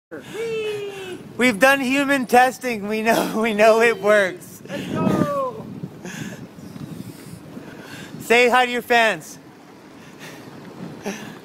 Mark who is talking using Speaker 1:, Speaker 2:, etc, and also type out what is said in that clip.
Speaker 1: Whee!
Speaker 2: We've done human testing. We know it works.
Speaker 1: Let's go!
Speaker 2: Say hi to your fans.